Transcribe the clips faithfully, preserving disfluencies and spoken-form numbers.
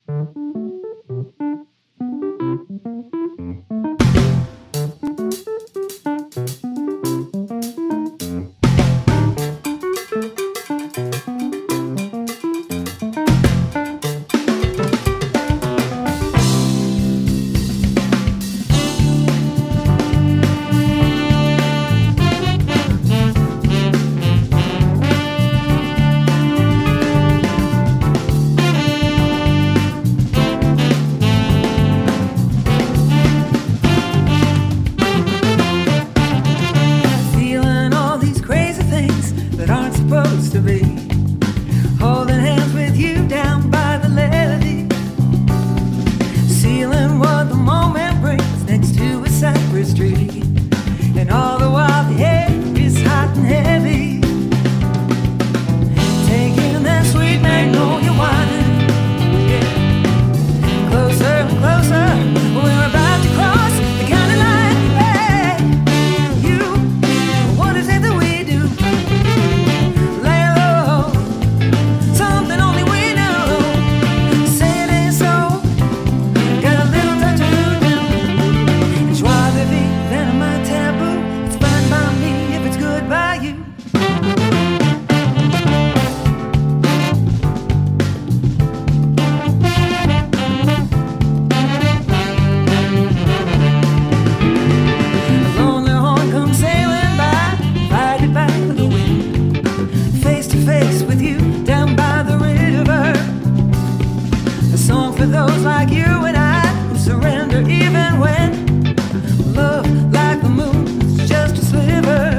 To be holding hands with you down by the levee, sealing what the moment brings next to a cypress tree, and all the while the air is hot and heavy, taking that sweet magnolia wine, yeah. Closer and closer, we're about to cross the county line. Hey, you, what is it that we do? Those like you and I who surrender even when love, like the moon, is just a sliver.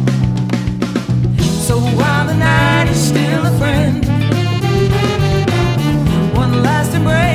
So while the night is still a friend, one last embrace.